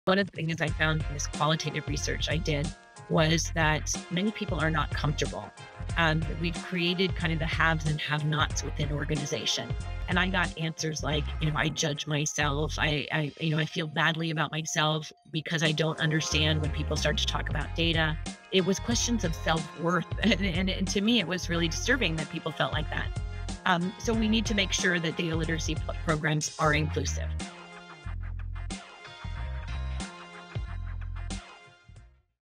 One of the things I found in this qualitative research I did was that many people are not comfortable. We've created kind of the haves and have-nots within organization. And I got answers like, I judge myself. I feel badly about myself because I don't understand when people start to talk about data. It was questions of self-worth. And to me, it was really disturbing that people felt like that. So we need to make sure that data literacy programs are inclusive.